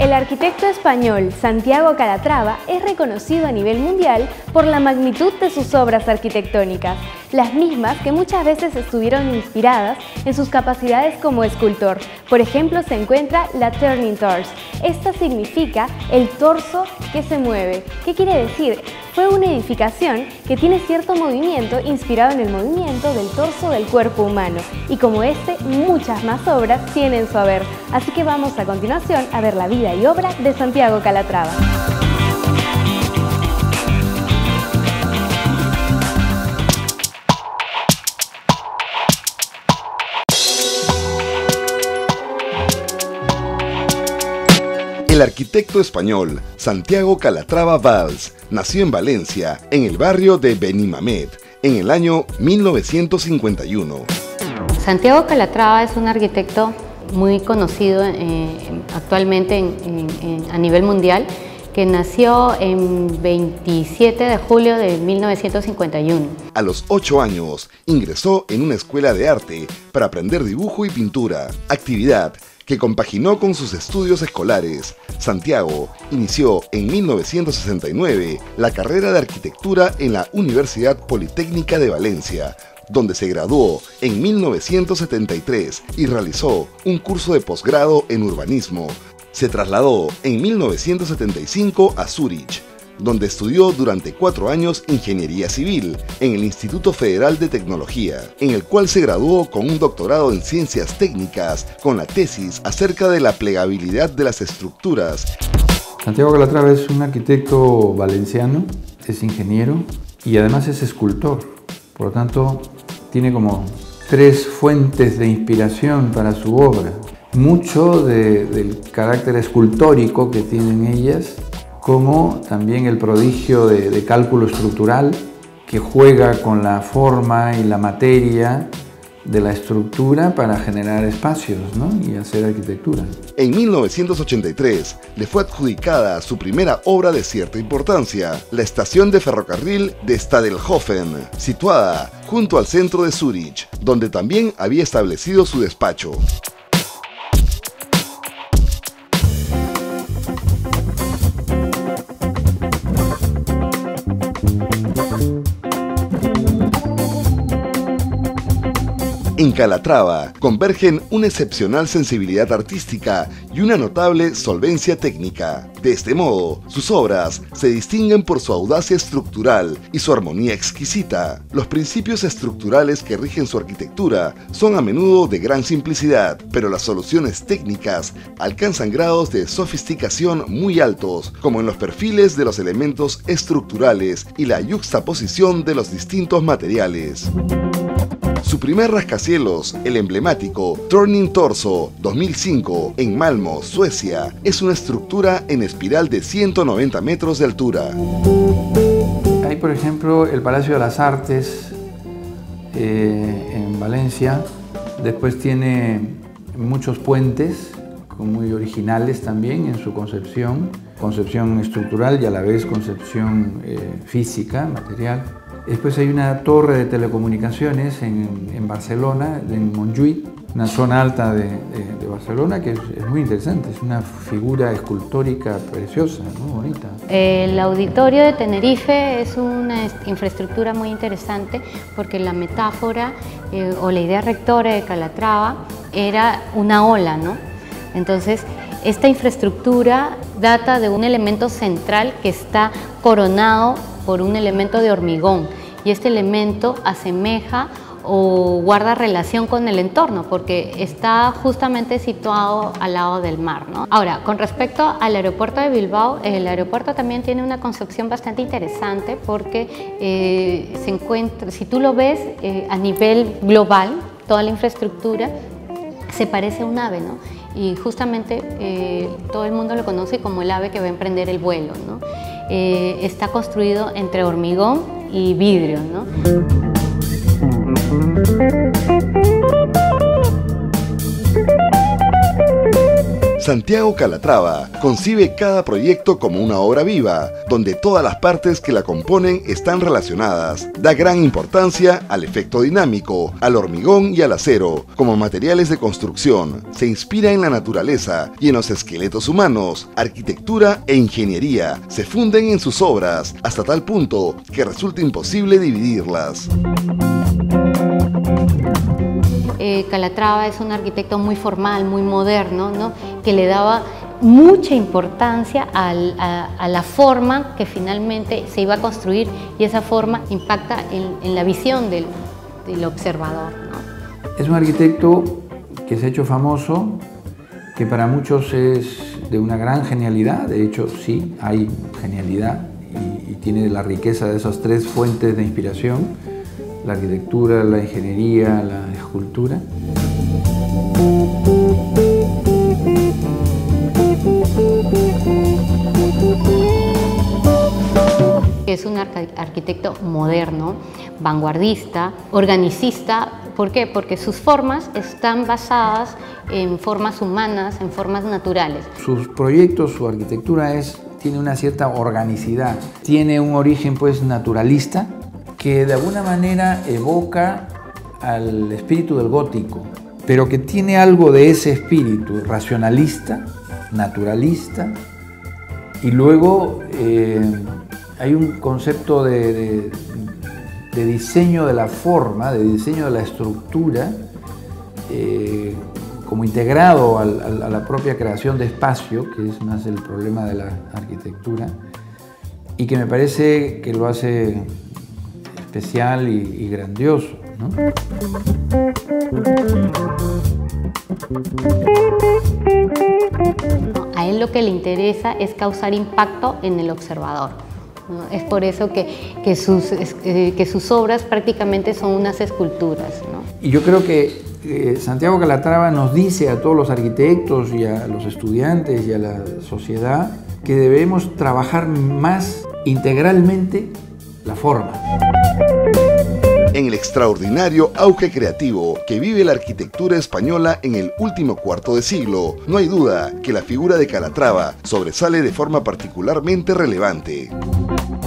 El arquitecto español Santiago Calatrava es reconocido a nivel mundial por la magnitud de sus obras arquitectónicas, las mismas que muchas veces estuvieron inspiradas en sus capacidades como escultor. Por ejemplo, se encuentra la Turning Torso. Esta significa el torso que se mueve. ¿Qué quiere decir? Fue una edificación que tiene cierto movimiento inspirado en el movimiento del torso del cuerpo humano. Y como este, muchas más obras tienen su haber. Así que vamos a continuación a ver la vida y obra de Santiago Calatrava. El arquitecto español Santiago Calatrava Valls nació en Valencia, en el barrio de Benimamet, en el año 1951. Santiago Calatrava es un arquitecto muy conocido actualmente a nivel mundial, que nació en 27 de julio de 1951. A los 8 años ingresó en una escuela de arte para aprender dibujo y pintura, actividad que compaginó con sus estudios escolares. Santiago inició en 1969 la carrera de arquitectura en la Universidad Politécnica de Valencia, donde se graduó en 1973 y realizó un curso de posgrado en urbanismo. Se trasladó en 1975 a Zúrich, donde estudió durante 4 años Ingeniería Civil en el Instituto Federal de Tecnología, en el cual se graduó con un doctorado en Ciencias Técnicas con la tesis acerca de la plegabilidad de las estructuras. Santiago Calatrava es un arquitecto valenciano, es ingeniero y además es escultor. Por lo tanto, tiene como 3 fuentes de inspiración para su obra. Mucho del carácter escultórico que tienen ellas, como también el prodigio de cálculo estructural que juega con la forma y la materia de la estructura para generar espacios, ¿no? Y hacer arquitectura. En 1983 le fue adjudicada su primera obra de cierta importancia, la estación de ferrocarril de Stadelhofen, situada junto al centro de Zúrich, donde también había establecido su despacho. En Calatrava convergen una excepcional sensibilidad artística y una notable solvencia técnica. De este modo, sus obras se distinguen por su audacia estructural y su armonía exquisita. Los principios estructurales que rigen su arquitectura son a menudo de gran simplicidad, pero las soluciones técnicas alcanzan grados de sofisticación muy altos, como en los perfiles de los elementos estructurales y la yuxtaposición de los distintos materiales. Su primer rascacielos, el emblemático Turning Torso 2005 en Malmö, Suecia, es una estructura en espiral de 190 metros de altura. Hay, por ejemplo, el Palacio de las Artes en Valencia. Después tiene muchos puentes, muy originales también en su concepción estructural y a la vez concepción física, material. Después hay una torre de telecomunicaciones en Barcelona, en Montjuïc, una zona alta de Barcelona que es muy interesante, es una figura escultórica preciosa, muy bonita. El auditorio de Tenerife es una infraestructura muy interesante porque la metáfora o la idea rectora de Calatrava era una ola, ¿no? Entonces, esta infraestructura data de un elemento central que está coronado por un elemento de hormigón, y este elemento asemeja o guarda relación con el entorno porque está justamente situado al lado del mar, ¿no? Ahora, con respecto al aeropuerto de Bilbao, el aeropuerto también tiene una concepción bastante interesante porque se encuentra, si tú lo ves a nivel global, toda la infraestructura se parece a un ave, ¿no? Y justamente todo el mundo lo conoce como el ave que va a emprender el vuelo, ¿no? Está construido entre hormigón y vidrio, ¿no? Santiago Calatrava concibe cada proyecto como una obra viva, donde todas las partes que la componen están relacionadas. Da gran importancia al efecto dinámico, al hormigón y al acero, como materiales de construcción. Se inspira en la naturaleza y en los esqueletos humanos. Arquitectura e ingeniería se funden en sus obras, hasta tal punto que resulta imposible dividirlas. Calatrava es un arquitecto muy formal, muy moderno, ¿no? Que le daba mucha importancia a la forma que finalmente se iba a construir, y esa forma impacta en la visión del observador, ¿no? Es un arquitecto que se ha hecho famoso, que para muchos es de una gran genialidad. De hecho, sí, hay genialidad y tiene la riqueza de esas tres fuentes de inspiración: la arquitectura, la ingeniería, la escultura. Es un arquitecto moderno, vanguardista, organicista. ¿Por qué? Porque sus formas están basadas en formas humanas, en formas naturales. Sus proyectos, su arquitectura tiene una cierta organicidad, tiene un origen pues naturalista, que de alguna manera evoca al espíritu del gótico, pero que tiene algo de ese espíritu racionalista, naturalista, y luego hay un concepto de diseño de la forma, de diseño de la estructura, como integrado a la propia creación de espacio, que es más el problema de la arquitectura, y que me parece que lo hace especial y grandioso, ¿no? A él lo que le interesa es causar impacto en el observador, ¿no? Es por eso que sus obras prácticamente son unas esculturas, ¿no? Y yo creo que Santiago Calatrava nos dice a todos los arquitectos y a los estudiantes y a la sociedad que debemos trabajar más integralmente la forma. En el extraordinario auge creativo que vive la arquitectura española en el último cuarto de siglo, no hay duda que la figura de Calatrava sobresale de forma particularmente relevante.